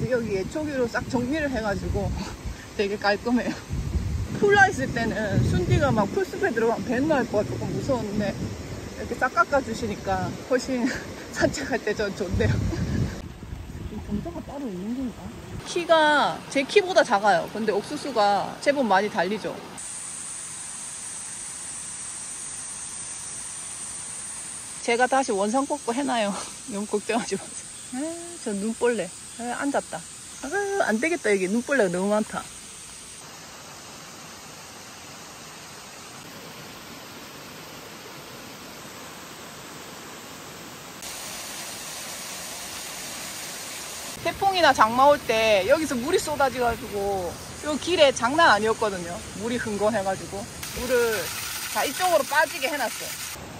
여기 예초기로 싹 정리를 해가지고 되게 깔끔해요. 풀라 있을 때는 순디가 막 풀숲에 들어가면 배 나올까 조금 무서웠는데 이렇게 싹 깎아주시니까 훨씬 산책할 때 전 좋네요. 이 경사가 따로 있는 건가? 키가 제 키보다 작아요. 근데 옥수수가 제법 많이 달리죠. 제가 다시 원상 복구 해놔요. 너무 걱정하지 마세요. 저 눈벌레. 앉았다. 안 되겠다. 여기 눈벌레가 너무 많다. 태풍이나 장마 올 때 여기서 물이 쏟아져가지고 요 길에 장난 아니었거든요. 물이 흥건해가지고 물을 다 이쪽으로 빠지게 해놨어요.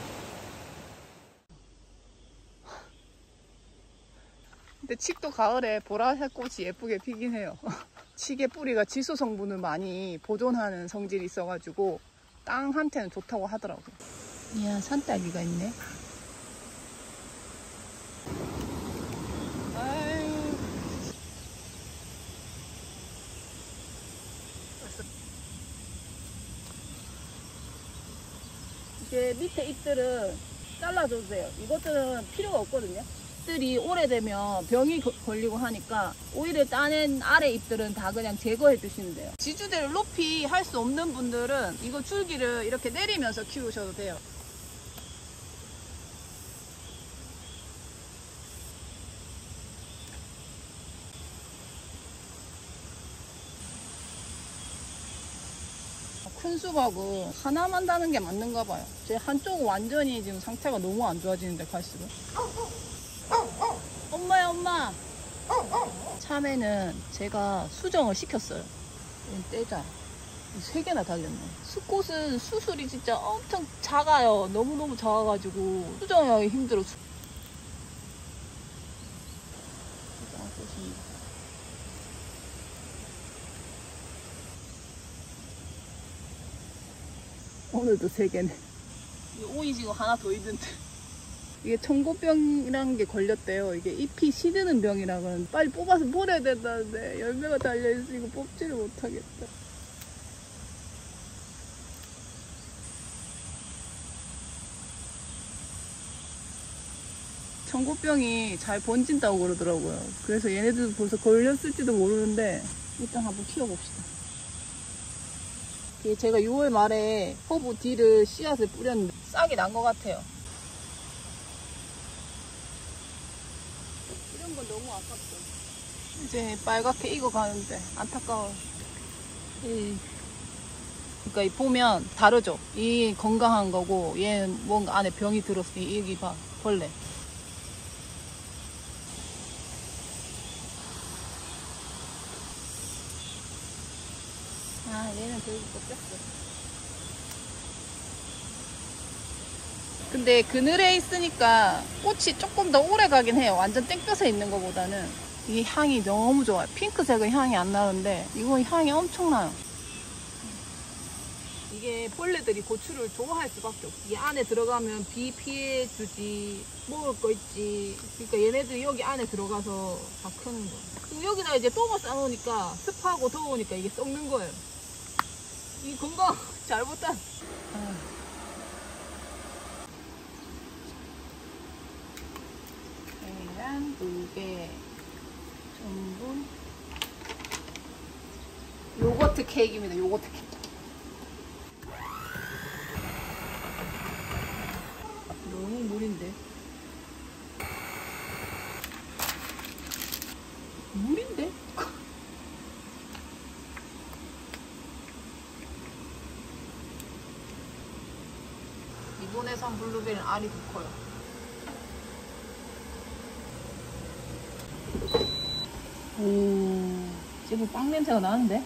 근데 칡도 가을에 보라색 꽃이 예쁘게 피긴 해요. 칡의 뿌리가 지수 성분을 많이 보존하는 성질이 있어가지고 땅한테는 좋다고 하더라고요. 이야, 산딸기가 있네. 이제 밑에 잎들은 잘라줘도 돼요. 이것들은 필요가 없거든요. 잎들이 오래되면 병이 걸리고 하니까 오히려 따낸 아래 잎들은 다 그냥 제거해 주시면 돼요. 지주대를 높이 할 수 없는 분들은 이거 줄기를 이렇게 내리면서 키우셔도 돼요. 큰 수박은 하나만 다는 게 맞는가 봐요. 제 한쪽은 완전히 지금 상태가 너무 안 좋아지는데 갈수록. 엄마야, 엄마. 참외는 제가 수정을 시켰어요. 떼자. 3개나 달렸네. 숫꽃은 수술이 진짜 엄청 작아요. 너무너무 작아가지고 수정하기 힘들어. 오늘도 3개네. 오이 지금 하나 더 있는데. 이게 청고병이라는 게 걸렸대요. 이게 잎이 시드는 병이라고는 빨리 뽑아서 버려야 된다는데 열매가 달려있으니까 뽑지를 못하겠다. 청고병이 잘 번진다고 그러더라고요. 그래서 얘네들도 벌써 걸렸을지도 모르는데 일단 한번 키워봅시다. 제가 6월 말에 허브 D를 씨앗을 뿌렸는데 싹이 난 것 같아요. 이런 건 너무 아깝죠. 이제 빨갛게 익어가는데 안타까워요. 그러니까 보면 다르죠. 이 건강한 거고 얘는 뭔가 안에 병이 들었으니 여기 봐, 벌레. 아, 얘는 결국 꺾였어. 근데 그늘에 있으니까 꽃이 조금 더 오래 가긴 해요. 완전 땡볕에 있는 것보다는. 이게 향이 너무 좋아요. 핑크색은 향이 안 나는데 이건 향이 엄청나요. 이게 벌레들이 고추를 좋아할 수밖에 없어. 이 안에 들어가면 비 피해주지, 먹을 거 있지. 그러니까 얘네들이 여기 안에 들어가서 다 크는 거예요. 그리고 여기다 이제 똥을 싸놓으니까 습하고 더우니까 이게 썩는 거예요. 이 건강 잘못한. 계란 2개, 전분, 요거트 케이크입니다. 요거트 케이크. 너무 물인데. 물인데? 일본에산 블루베리는 알이 더 커요. 오, 지금 빵 냄새가 나는데?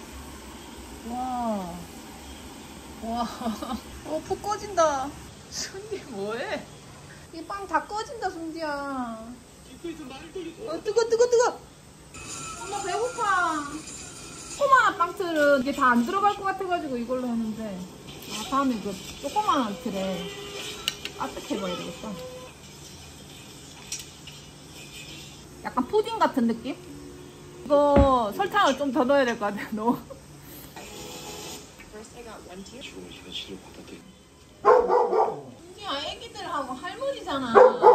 와, 와, 푹 꺼진다. 순디 뭐해? 이 빵 다 꺼진다, 순디야. 뜨거. 엄마 배고파. 조그만한 빵틀은 이게 다 안 들어갈 것 같아가지고 이걸로 했는데, 아, 다음에 그 조그만한 틀에 까뜩해봐야 되겠다. 약간 푸딩 같은 느낌? 이거 설탕을 좀 더 넣어야 될 것 같아. 너무. 좋은 현실을 받아들이. 야, 애기들하고 할머니잖아.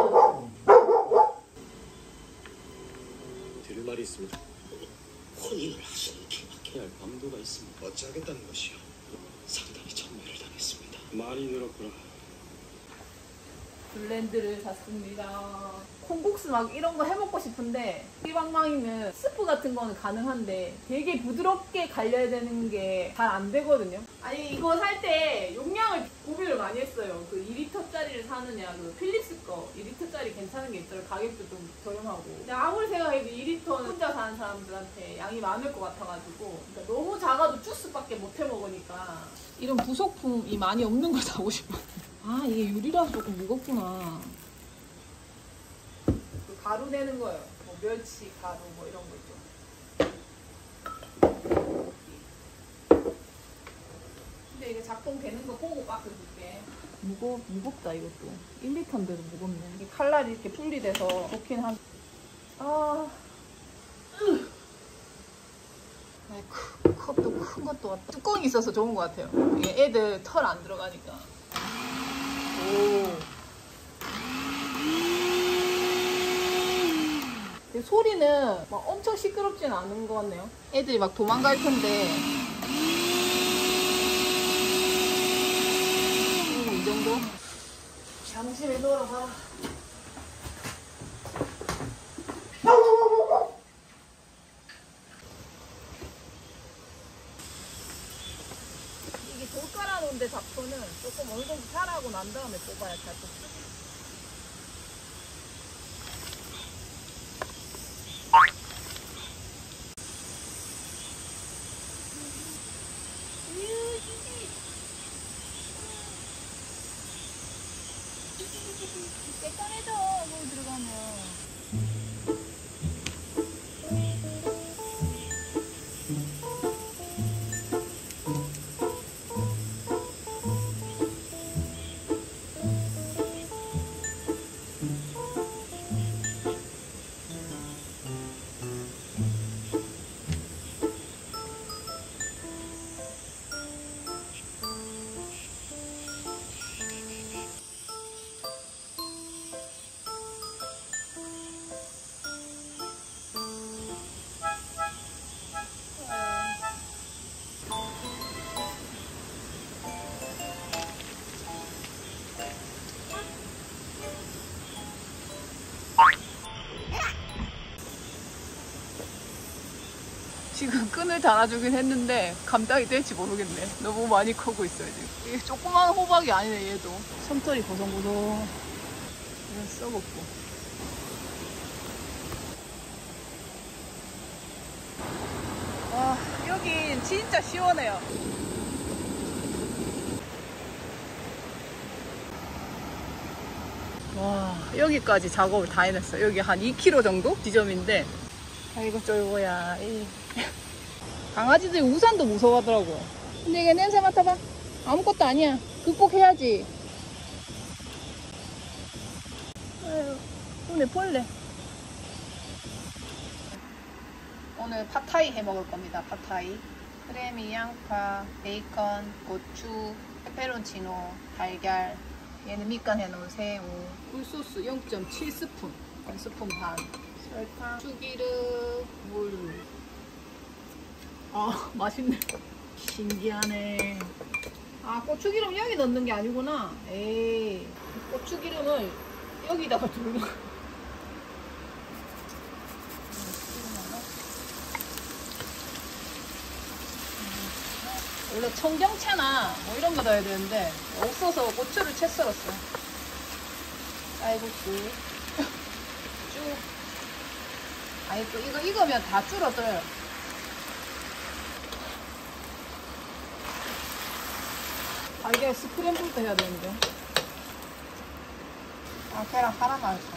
들을 말이 있습니다. 혼인을 하시는 케바케 할 감도가 있습니다. 어찌하겠다는 것이요? 상당히 천매를 당했습니다. 많이 늘었구나. 블렌드를 샀습니다. 콩국수 막 이런 거 해먹고 싶은데 띠방망이는 스프 같은 거는 가능한데 되게 부드럽게 갈려야 되는 게 잘 안 되거든요. 아니 이거 살 때 용량을 고민을 많이 했어요. 그 2리터짜리를 사느냐 그 필립스 거 2리터짜리 괜찮은 게 있더라고요. 가격도 좀 저렴하고. 근데 아무리 생각해도 2리터는 혼자 사는 사람들한테 양이 많을 것 같아가지고 그러니까 너무 작아도 주스밖에 못 해 먹으니까 이런 부속품이 많이 없는 걸 사고 싶어요. 아 이게 유리라서 조금 무겁구나. 그 가루 내는 거예요. 뭐 멸치 가루 뭐 이런 거 있죠. 근데 이게 작동되는 거 보고 바꿔줄게. 무겁다 이것도. 1리터인데도 무겁네. 이게 칼날이 이렇게 분리돼서 좋긴 한. 컵도 큰 것도 왔다. 뚜껑이 있어서 좋은 것 같아요. 이게 애들 털 안 들어가니까. 오. 소리는 막 엄청 시끄럽진 않은 것 같네요. 애들이 막 도망갈 텐데. 이 정도? 잠시만 놀아봐. 이게 돌 깔아놓은데 잡초는 조금 어느 정도 살아고 난 다음에 뽑아야 잘 뽑혀. 깨끗해져 물 들어가면. 지금 끈을 달아주긴 했는데 감당이 될지 모르겠네. 너무 많이 커고 있어요 지금. 이게 조그만 호박이 아니네 얘도. 솜털이 보송보송. 이건 썩었고. 와 여긴 진짜 시원해요. 와 여기까지 작업을 다 해냈어요. 여기 한 2km 정도 지점인데. 아이고 쫄보야. 강아지들이 우산도 무서워하더라고요. 근데 이게 냄새 맡아봐. 아무것도 아니야. 극복해야지. 아유, 손에 벌레. 오늘 팟타이 해 먹을 겁니다. 팟타이. 크래미, 양파, 베이컨, 고추, 페페론치노, 달걀. 얘는 밑간 해놓은 새우. 굴소스 0.7스푼. 1스푼 반. 설탕, 추기름, 물. 아 맛있네. 신기하네. 아 고추기름 여기 넣는 게 아니구나. 에이 고추기름을 여기다가 두르는 거야. 원래 청경채나 뭐 이런 거 넣어야 되는데 없어서 고추를 채 썰었어. 쌀국수 쭉. 아니 또 이거 익으면 다 줄어들어요. 달걀 스크램블도 해야 되는데. 아 계란 하나만 할까.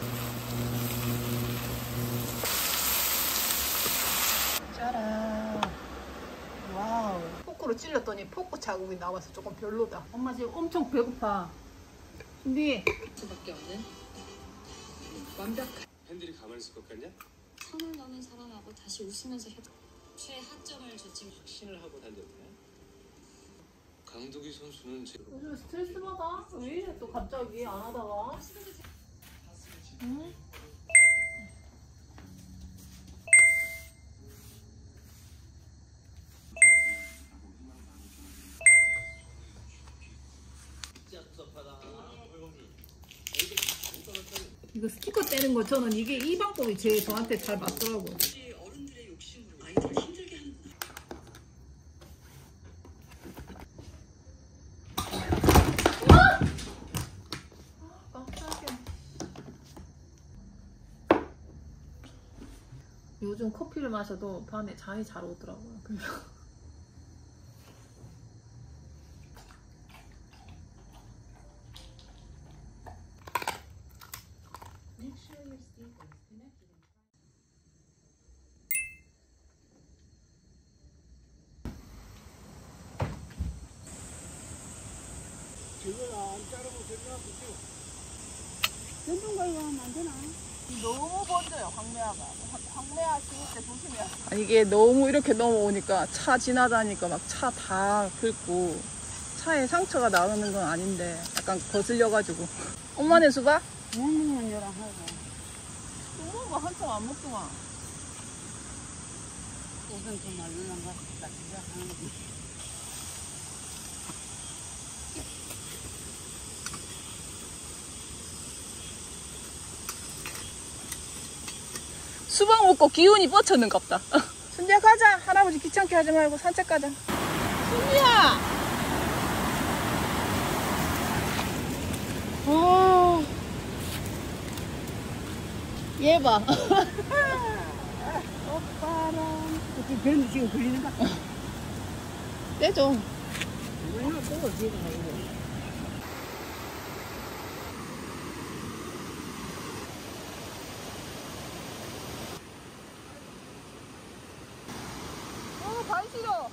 짜란. 와우. 포크로 찔렀더니 포크 자국이 나와서 조금 별로다. 엄마 지금 엄청 배고파. 준비. 수밖에 없는 완벽한. 팬들이 가만히 있을 것 같냐? 선을 넘은 사람하고 다시 웃으면서 최하점을 줬지만 확신을 하고 달렸네. 강두기 선수는 요즘 스트레스 받아? 왜 이래 또 갑자기 안 하다가? 응? 이거 스티커 떼는 거 저는 이게 이 방법이 제일 저한테 잘 맞더라고요. 어른들의 욕심으로 아이들을 힘들게 하는구나. 깜짝이야. 요즘 커피를 마셔도 밤에 잠이 잘 오더라고요. 저걸 안 자르고 저기하고 전동갈로 하면 안 되나? 너무 번져요, 황매화가. 황매화 심을 때 조심해야 돼. 이게 너무 이렇게 넘어오니까 차 지나다니까 막 차 다 긁고 차에 상처가 나는 건 아닌데 약간 거슬려가지고. 엄마네 수박? 먹는 거랑 하고. 수박은 한참 안 먹더만. 우선 좀 말르는 거 딱 시작하는 거. 수박 먹고 기운이 뻗쳤는가 보다. 순이야 가자. 할아버지 귀찮게 하지 말고 산책 가자. 순이야. 얘 봐. 오빠랑 어떻게 그런데 지금 걸리는가? 떼줘. 얼마나 또 지금 이거. 발 시려.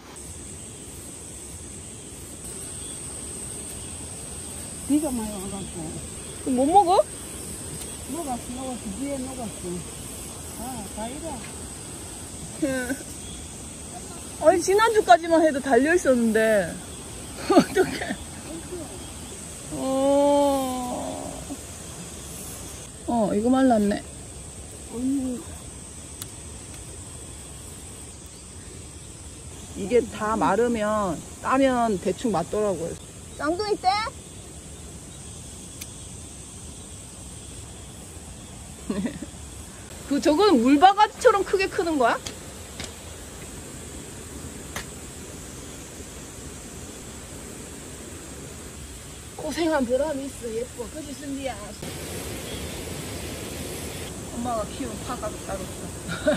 비가 많이 와갖고. 그럼 못 먹어? 녹았어. 뒤에 녹았어. 아, 다 이래. 아니 지난주까지만 해도 달려 있었는데 어떡해. 이거 말랐네. 이게 다 마르면 따면 대충 맞더라고요. 쌍둥이 떼? 저건 물바가지처럼 크게 크는 거야? 고생한 보람이 있어. 예뻐. 그지 순디야. 엄마가 키운 파가 따로 있어.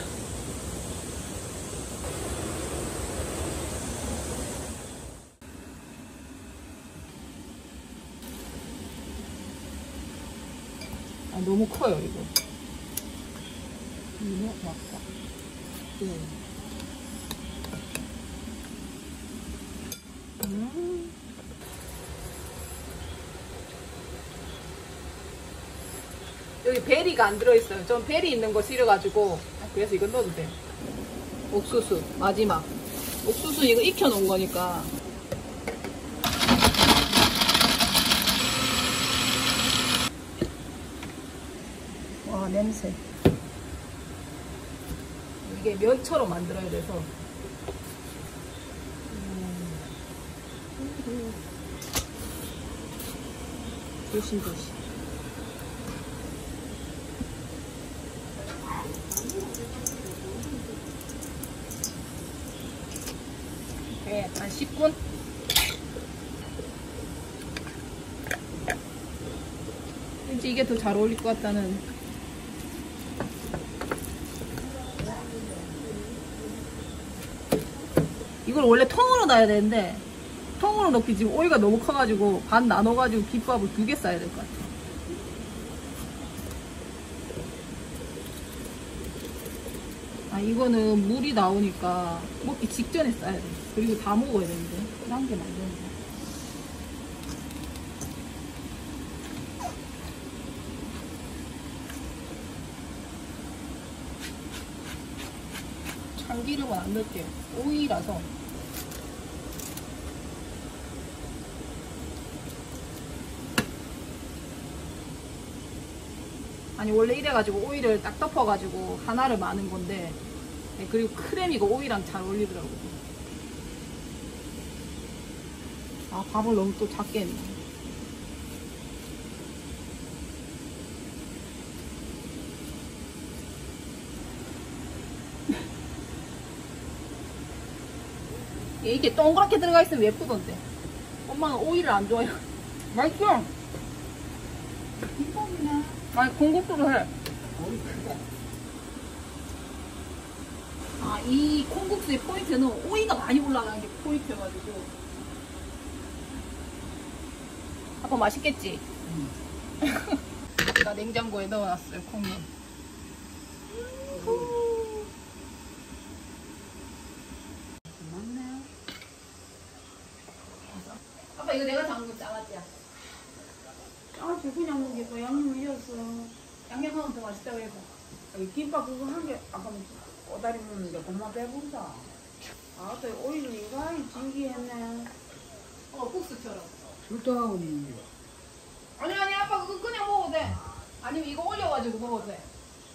아, 너무 커요 이거. 이거 왔다. 여기 베리가 안 들어있어요. 전 베리 있는 거 싫어가지고 그래서 이거 넣어도 돼. 옥수수 마지막. 옥수수 이거 익혀놓은 거니까. 와 냄새. 이게 면처럼 만들어야 돼서. 조심조심. 네, 한 10분? 왠지 이게 더 잘 어울릴 것 같다는. 이걸 원래 통으로 놔야 되는데 통으로 넣기 지금 오이가 너무 커가지고 반 나눠가지고 김밥을 2개 싸야 될 것 같아. 아 이거는 물이 나오니까 먹기 직전에 싸야 돼. 그리고 다 먹어야 되는데 남기면 안 되는데. 들기름은 안 넣을게요. 오이라서. 아니 원래 이래가지고 오이를 딱 덮어가지고 하나를 마는 건데, 네, 그리고 크림이고 오이랑 잘 어울리더라고요. 아, 밥을 너무 또 작게 했네. 이게 동그랗게 들어가 있으면 예쁘던데. 엄마는 오이를 안 좋아해요. 맛있어. 김밥이네. 아니, 콩국수를 해. 아, 이 콩국수의 포인트는 오이가 많이 올라가는 게 포인트여가지고. 아빠 맛있겠지? 나 냉장고에 넣어놨어요, 콩을. 맞네. 아빠 이거 내가 담근 짜가지야. 아, 저 그냥 먹겠어. 양념 이었어. 양념하면 더 맛있다고 해서. 김밥 그거 한 개, 아까 꼬다리 먹는데 고마 배부르다. 아, 또 오이는 이거 진기했네. 국수처럼. 좋다. 아니, 아빠 그거 그냥 먹어도 돼. 아니면 이거 올려가지고 먹어도 돼.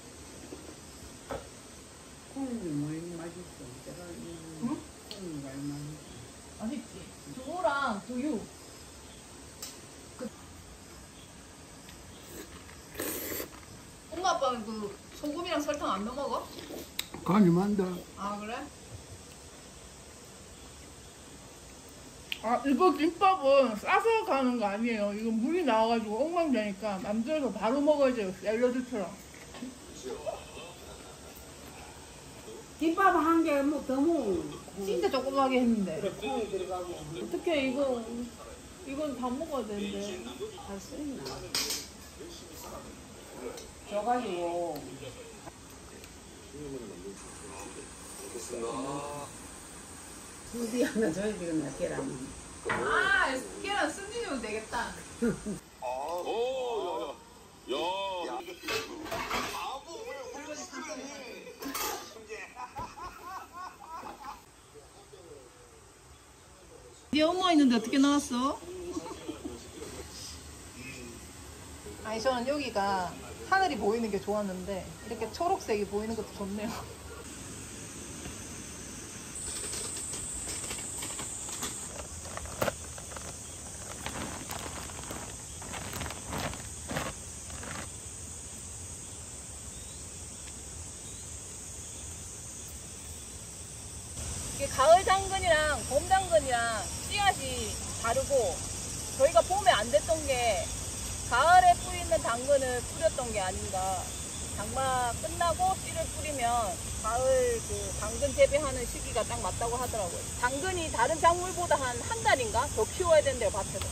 콩이 많이 맛있어. 제가 응? 콩이 많이 맛있어. 맛있지? 두부랑 두유. 엄마 아빠는 그 소금이랑 설탕 안 넣어 먹어? 간이 많다. 아 그래? 아 이거 김밥은 싸서 가는 거 아니에요. 이거 물이 나와가지고 엉망되니까 만들어서 바로 먹어야 돼요. 샐러드처럼. 김밥 한 개 뭐 더 먹어. 진짜 조그맣게 했는데. 콩이 들어가고. 어떻게 이건 다 먹어야 되는데. 할 수 있나? 줘가지고. 수디 하나 줘야 되겠나, 계란. 아 계란 승진이면 되겠다. 네 엄마 있는데 어떻게 나왔어? 아니 저는 여기가 하늘이 보이는 게 좋았는데 이렇게 초록색이 보이는 것도 좋네요. 이게 가을 당근이랑 봄 당근이랑 씨앗이 다르고 저희가 봄에 안 됐던 게 가을에 뿌리는 당근을 뿌렸던 게 아닌가. 장마 끝나고 씨를 뿌리면 가을 그 당근 재배하는 시기가 딱 맞다고 하더라고요. 당근이 다른 작물보다 한 달인가 더 키워야 된대요, 밭에서.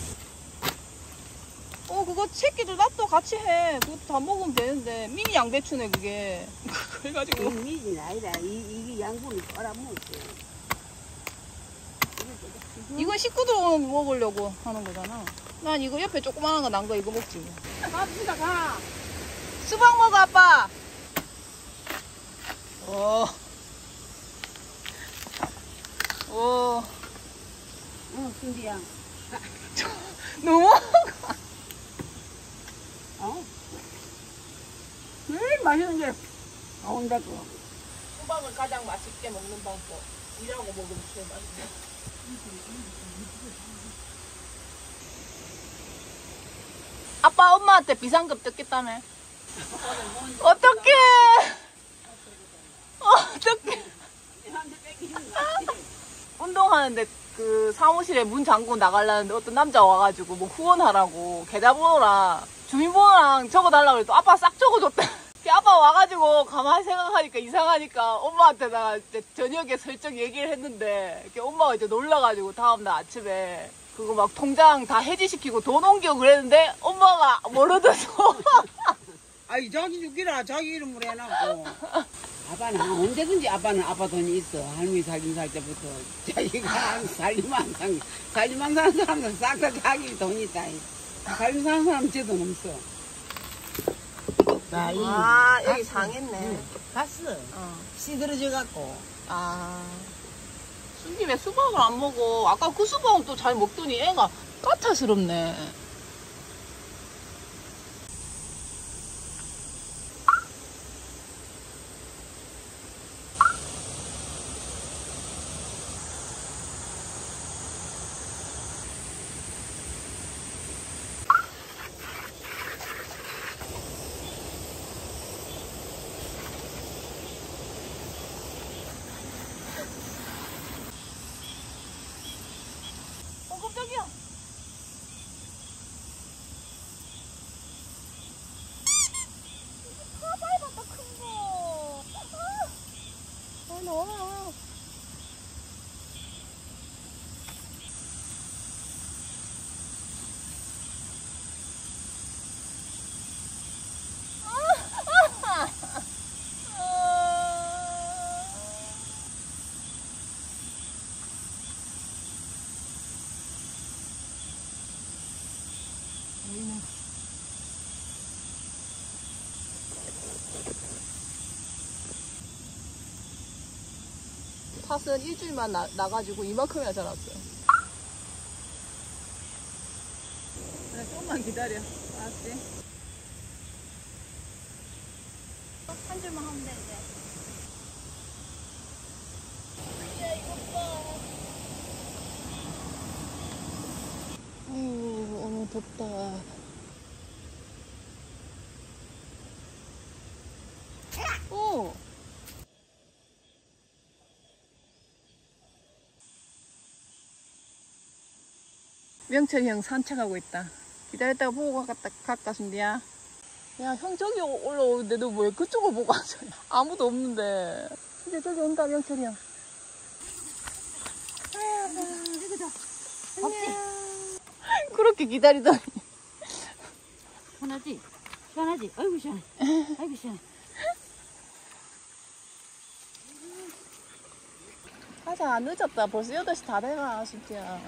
그거 새끼도 납도 같이 해. 그것도 다 먹으면 되는데. 미니 양배추네, 그게. 그래가지고. 미진 아니다. 이게 양분이 빨아먹었어. 이건 식구들 먹으려고 하는 거잖아. 난 이거 옆에 조그만한 거 난 거 이거 먹지 뭐. 갑시다, 가. 수박 먹어 아빠. 오. 응, 순디야. 너무. 제일 맛있는 게 가운데 거. 수박을 가장 맛있게 먹는 방법. 이라고 먹으면 제일 맛있네. 아빠 엄마한테 비상금 뜯겠다네. 어떡해. 어떡해. 운동하는데 그 사무실에 문 잠그고 나가려는데 어떤 남자 와가지고 뭐 후원하라고 계좌번호랑 주민번호랑 적어달라고 그래도 아빠 싹 적어줬대. 아빠 와가지고 가만히 생각하니까 이상하니까 엄마한테다가 이제 저녁에 슬쩍 얘기를 했는데 이렇게 엄마가 이제 놀라가지고 다음날 아침에 그거 막 통장 다 해지시키고 돈 옮겨 그랬는데 엄마가 모르더서. 아이, 자기 죽기라 자기 이름으로 해놨고. 아빠는 언제든지 아빠는 아빠 돈이 있어. 할머니 살림 살 때부터. 자기가 살림만 사는 사람들 싹 다 자기 돈이 있다. 살림 사는 사람 제 돈 없어. 아, 여기 상했네. 갔어. 시들어져 갖고 아, 순디 왜 수박을 안 먹어? 아까 그 수박은 또 잘 먹더니 애가 까탈스럽네. 깜짝이야. 가발 봤다, 큰 거. 아, 나와. 팥은 일주일만 나가지고 이만큼이나 자랐어요. 그래, 조금만 기다려. 알았지? 한 줄만 하면 돼 이제. 야, 이거 봐. 아유, 너무 덥다. 오! 명철이 형 산책하고 있다. 기다렸다가 보고 갈까, 순디야? 야, 형 저기 올라오는데 너 왜 그쪽을 보고 앉아? 아무도 없는데. 근데 저기 온다, 명철이 형. 안녕. 그렇게 기다리더니. 시원하지? 시원하지? 아이고 시원해. 아이고 시원해. 가자, 늦었다. 벌써 8시 다 돼가, 진짜.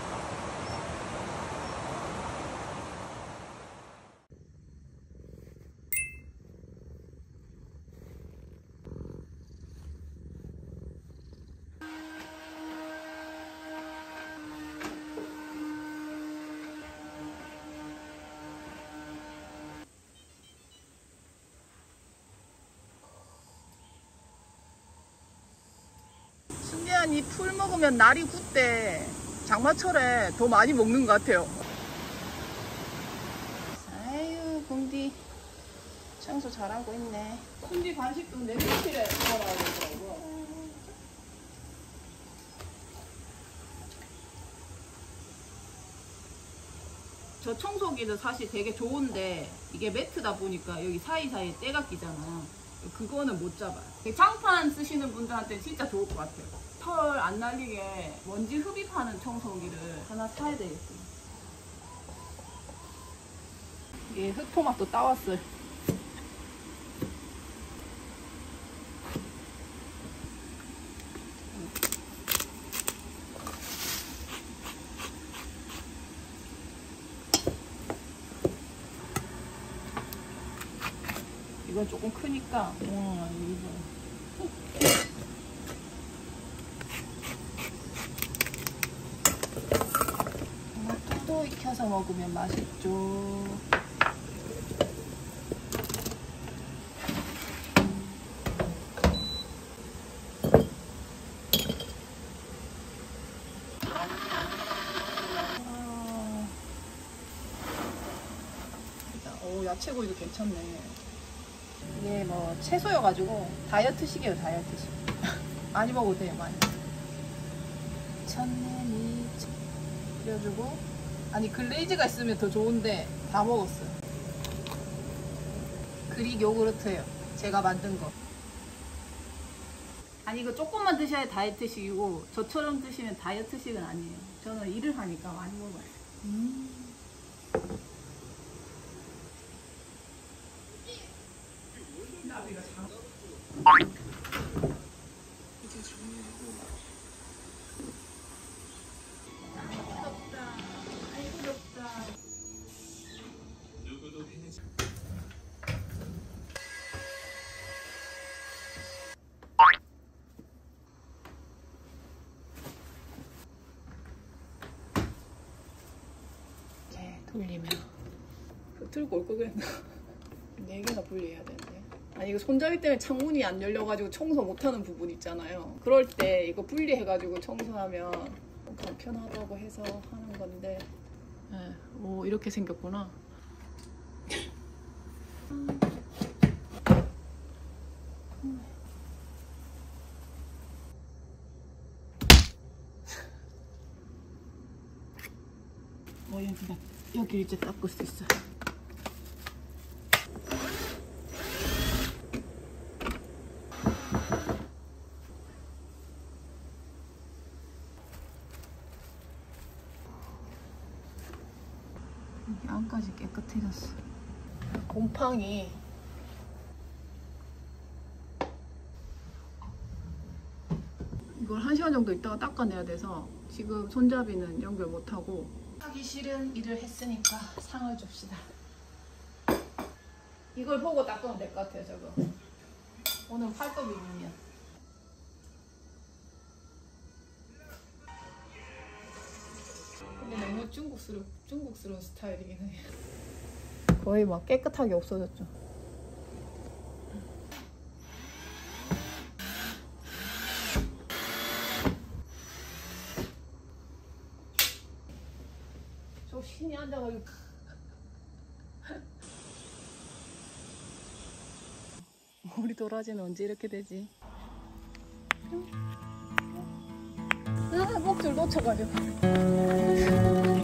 순디한 이 풀 먹으면 날이 굳대. 장마철에 더 많이 먹는 것 같아요. 아유, 공디 청소 잘하고 있네. 순디 간식도 냉동실에 넣어놔야 되더라고. 저 청소기는 사실 되게 좋은데 이게 매트다 보니까 여기 사이사이에 때가 끼잖아. 그거는 못 잡아요. 장판 쓰시는 분들한테 진짜 좋을 것 같아요. 털 안 날리게 먼지 흡입하는 청소기를 하나 사야 되겠어요. 예, 흑토마토 따왔어요. 이건 조금 크니까 토마토도 익혀서 먹으면 맛있죠. 오, 야채구이도 괜찮네. 이게 뭐 채소여가지고 다이어트식이에요, 다이어트식. 많이 먹어도 돼요, 많이. 천내미 끓여주고, 아니 글레이즈가 있으면 더 좋은데 다 먹었어요. 그릭 요구르트예요, 제가 만든 거. 아니 이거 조금만 드셔야 다이어트식이고 저처럼 드시면 다이어트식은 아니에요. 저는 일을 하니까 많이 먹어요. 불리면 들고 올 걸 그랬나? 4개나 분리해야 되는데. 아니 이거 손잡이 때문에 창문이 안 열려가지고 청소 못하는 부분 있잖아요. 그럴 때 이거 분리해가지고 청소하면 간편하다고 해서 하는 건데. 네, 오 이렇게 생겼구나. 여기 이제 닦을 수 있어요. 여기 안까지 깨끗해졌어. 곰팡이 이걸 1시간 정도 있다가 닦아내야 돼서 지금 손잡이는 연결 못하고 하기 싫은 일을 했으니까 상을 줍시다. 이걸 보고 닦으면 될 것 같아요. 저거 오늘 팔도 비빔면. 근데 너무 중국스러운 스타일이긴 해. 거의 막 깨끗하게 없어졌죠. 저 신이 앉아가지고 우리 도라지는 언제 이렇게 되지? 목줄 놓쳐가지고